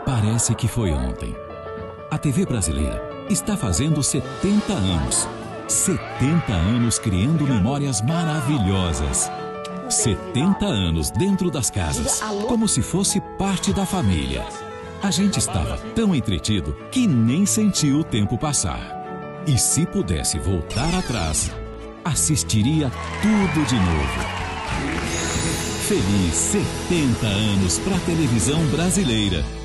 Parece que foi ontem. A TV brasileira está fazendo 70 anos. 70 anos criando memórias maravilhosas. 70 anos dentro das casas, como se fosse parte da família. A gente estava tão entretido que nem sentiu o tempo passar. E se pudesse voltar atrás, assistiria tudo de novo. Feliz 70 anos para a televisão brasileira.